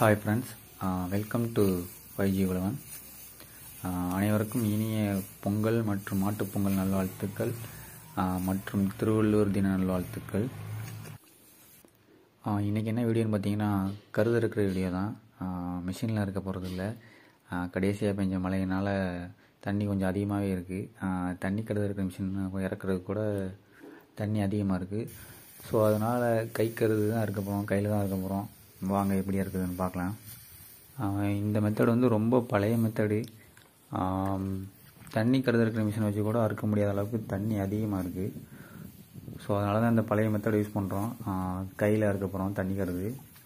Hi friends, welcome to 5G Uzhavan. அனைவருக்கும் இனிய பொங்கல் மற்றும் மாட்டுப்பொங்கல் நல்வாழ்த்துக்கள் மற்றும் திருவள்ளுவர் தின நல்வாழ்த்துக்கள். இன்றைக்கி என்ன வீடியோன்னு பார்த்தீங்கன்னா, கருது இருக்கிற வீடியோ தான். மிஷினில் இருக்க போகிறது இல்லை. கடைசியாக பெஞ்ச மழையினால் தண்ணி கொஞ்சம் அதிகமாகவே இருக்குது. தண்ணி கருது இருக்கிற மிஷின் இறக்குறது கூட தண்ணி அதிகமாக இருக்குது. ஸோ அதனால் கை கருது தான் இருக்க போகிறோம், கையில் தான் இருக்க போகிறோம். வாங்க எப்படி இருக்குதுன்னு பார்க்கலாம். இந்த மெத்தடு வந்து ரொம்ப பழைய மெத்தடு. தண்ணி கருது இருக்கிற மிஷினை வச்சு கூட அறுக்க முடியாத அளவுக்கு தண்ணி அதிகமாக இருக்குது. ஸோ அதனால தான் இந்த பழைய மெத்தட் யூஸ் பண்ணுறோம். கையில் அறுக்க போகிறோம் தண்ணி கருது.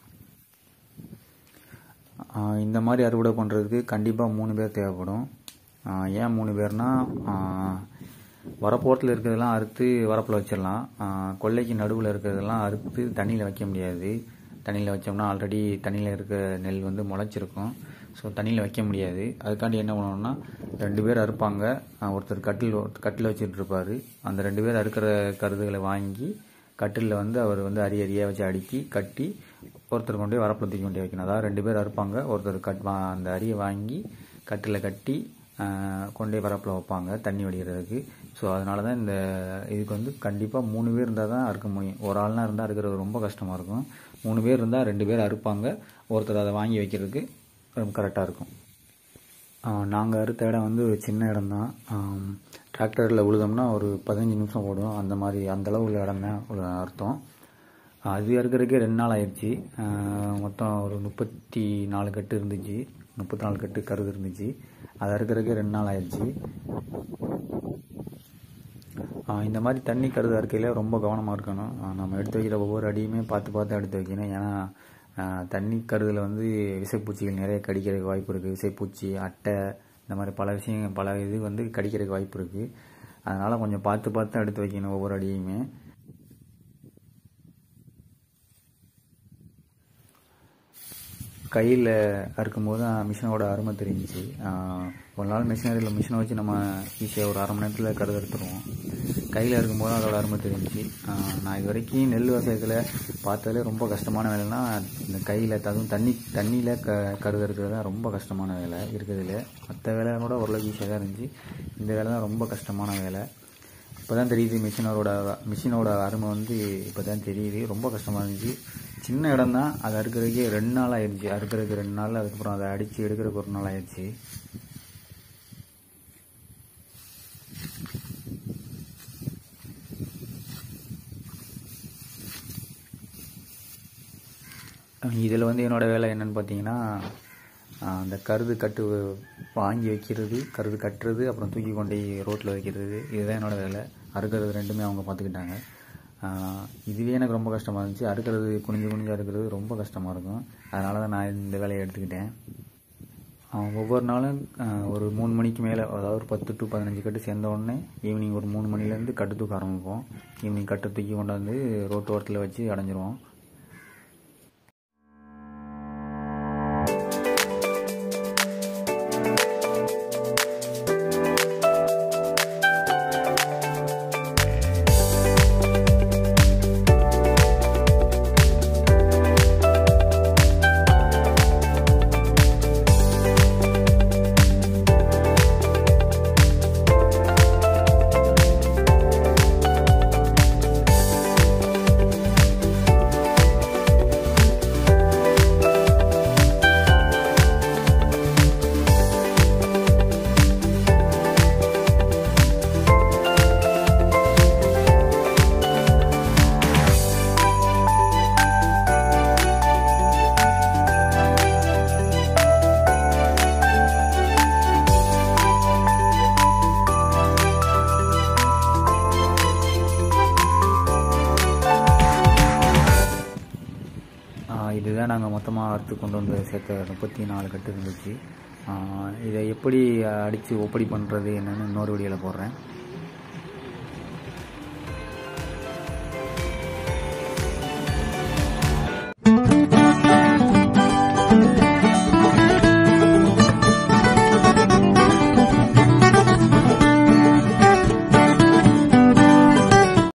இந்த மாதிரி அறுவடை பண்ணுறதுக்கு கண்டிப்பாக 3 பேர் தேவைப்படும். ஏன் 3 பேர்னால், வரப்போரத்தில் இருக்கிறதெல்லாம் அறுத்து வரப்பில் வச்சிடலாம். கொல்லைக்கு நடுவில் இருக்கிறதெல்லாம் அறுத்து தண்ணியில் வைக்க முடியாது. தண்ணியில் வச்சோம்னா ஆல்ரெடி தண்ணியில் இருக்க நெல் வந்து முளைச்சிருக்கும். ஸோ தண்ணியில் வைக்க முடியாது. அதுக்காண்டி என்ன பண்ணணும்னா, 2 பேர் அறுப்பாங்க. ஒருத்தர் கட்டில் வச்சுட்டு இருப்பார். அந்த 2 பேர் அறுக்கிற கருதுகளை வாங்கி கட்டிலில் வந்து அவர் வந்து அரியாக வச்சு அடுக்கி கட்டி ஒருத்தர் கொண்டு போய் வரப்பில் தூக்கி கொண்டு வைக்கணும். அதாவது 2 பேர் அறுப்பாங்க, ஒருத்தர் அந்த அரியை வாங்கி கட்டில் கட்டி கொண்டே வரப்பில் வைப்பாங்க தண்ணி வடிகிறதுக்கு. ஸோ அதனால தான் இதுக்கு வந்து கண்டிப்பாக 3 பேர் இருந்தால் தான் அறுக்க முடியும். ஒரு ஆள்னா இருந்தால் அறுக்கிறது ரொம்ப கஷ்டமாக இருக்கும். 3 பேர் இருந்தால் 2 பேர் அறுப்பாங்க, ஒருத்தர் அதை வாங்கி வைக்கிறதுக்கு ரொம்ப கரெக்டாக இருக்கும். நாங்கள் அறுத்த இடம் வந்து ஒரு சின்ன இடம் தான். டிராக்டரில் உழுதோம்னா ஒரு 15 நிமிஷம் ஓடும். அந்தளவு உள்ள இடம் தான் அறுத்தோம். அது அறுக்கிறதுக்கே 2 நாள் ஆயிடுச்சு. மொத்தம் ஒரு 34 கட்டு இருந்துச்சு. 34 கட்டு கருது இருந்துச்சு. அது அறுக்கிறதுக்கே 2 நாள் ஆயிடுச்சு. இந்த மாதிரி தண்ணி கருது அறுக்கையில் ரொம்ப கவனமாக இருக்கணும். நம்ம எடுத்து வைக்கிற ஒவ்வொரு அடியுமே பார்த்து எடுத்து வைக்கணும். ஏன்னா தண்ணி கருதில் வந்து விசைப்பூச்சிகள் நிறைய கடிக்கிறதுக்கு வாய்ப்பு இருக்குது. விசைப்பூச்சி, அட்டை, இந்த மாதிரி பல இது வந்து கடிக்கிறதுக்கு வாய்ப்பு இருக்குது. அதனால் கொஞ்சம் பார்த்து எடுத்து வைக்கணும் ஒவ்வொரு அடியுமே. கையில் அறுக்கும்போது தான் மிஷினோட அருமை தெரிஞ்சிச்சு. ஒரு நாள் மிஷினை வச்சு நம்ம ஈஸியாக ஒரு 1/2 மணி நேரத்தில் கருது எடுத்துருவோம். கையில் அறுக்கும்போது தான் அதோட அருமை தெரிஞ்சிச்சு. நான் இது வரைக்கும் நெல் விவசாயத்தில் பார்த்ததுல ரொம்ப கஷ்டமான வேலைன்னா இந்த கையில், அதுவும் தண்ணியில் கருது இருக்கிறது தான் ரொம்ப கஷ்டமான வேலை இருக்கிறதுல. மற்ற வேலை கூட ஓரளவுக்கு ஈஸியாக தான் இருந்துச்சு. இந்த வேலை தான் ரொம்ப கஷ்டமான வேலை. இப்போ தான் தெரியுது மிஷினோட அருமை வந்து இப்போ தான் தெரியுது. ரொம்ப கஷ்டமாக இருந்துச்சு. சின்ன இடம் தான். அதை அறுக்கிறதுக்கே 2 நாள் ஆயிடுச்சு. அறுக்கிறதுக்கு 2 நாள், அதுக்கப்புறம் அதை அடித்து எடுக்கிறதுக்கு 1 நாள் ஆயிடுச்சு. இதில் வந்து என்னோடய வேலை என்னென்னு பார்த்தீங்கன்னா, அந்த கருது கட்டு வாங்கி வைக்கிறது, கருது கட்டுறது, அப்புறம் தூக்கி கொண்டு ரோட்டில் வைக்கிறது. இதுதான் என்னோடய வேலை. அறுக்கிறது 2மே அவங்க பார்த்துக்கிட்டாங்க. இதுவே எனக்கு ரொம்ப கஷ்டமாக இருந்துச்சு. அறுக்கிறது குனிஞ்சு அறுக்கிறது ரொம்ப கஷ்டமாக இருக்கும். அதனால தான் நான் இந்த வேலையை எடுத்துக்கிட்டேன். ஒவ்வொரு நாளும் ஒரு 3 மணிக்கு மேலே, அதாவது ஒரு 10 to 15 கட்டு சேர்ந்த உடனே ஈவினிங் ஒரு 3 மணிலேருந்து கட்டு தூக்க ஆரம்பிப்போம். ஈவினிங் கட்டை தூக்கி கொண்டாந்து ரோட்டு ஓரத்தில் வச்சு அடைஞ்சிருவோம். இதுதான் நாங்கள் மொத்தமாக அறுத்து கொண்டு வந்து சேர்த்த 34 கட்டு இருந்துச்சு. இதை எப்படி அடித்து ஒப்படி பண்ணுறது என்னென்னு இன்னொரு வீடியோவில் போடுறேன்.